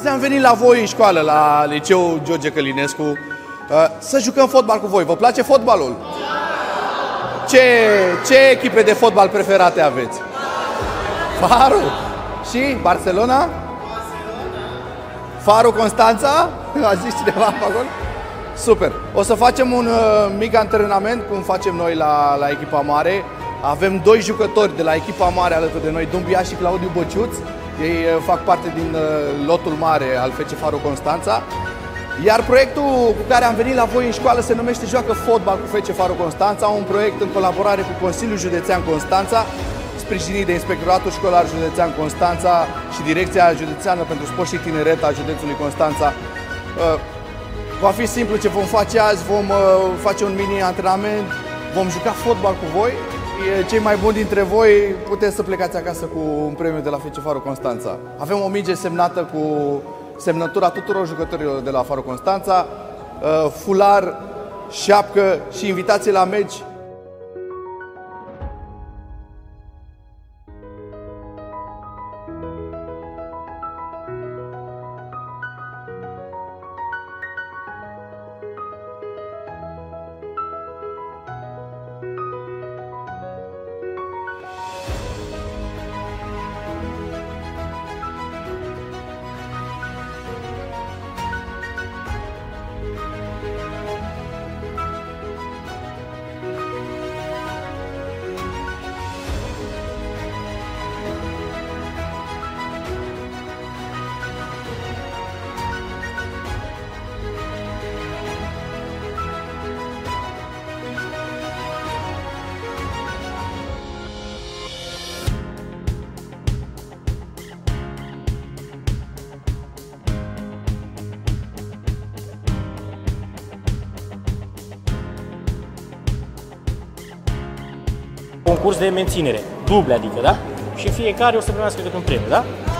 Astăzi am venit la voi în școală, la Liceul George Călinescu, să jucăm fotbal cu voi. Vă place fotbalul? Ce echipe de fotbal preferate aveți? Faro? Și Barcelona? Faro Constanța? A zis cineva pe acolo? Super! O să facem un mic antrenament, cum facem noi la echipa mare. Avem doi jucători de la echipa mare alături de noi, Dumbia și Claudiu Băciuț. Ei fac parte din lotul mare al FC Faro Constanța. Iar proiectul cu care am venit la voi în școală se numește Joacă Fotbal cu FC Faro Constanța, un proiect în colaborare cu Consiliul Județean Constanța, sprijinit de Inspectoratul Școlar Județean Constanța și Direcția Județeană pentru Sport și Tineret a județului Constanța. Va fi simplu ce vom face azi, vom face un mini antrenament, vom juca fotbal cu voi. Cei mai buni dintre voi puteți să plecați acasă cu un premiu de la FC Faro Constanța. Avem o minge semnată cu semnătura tuturor jucătorilor de la Faro Constanța, fular, șapcă și invitații la meci. Concurs de menținere, duble adică, da? Și fiecare o să primească câte un premiu, da?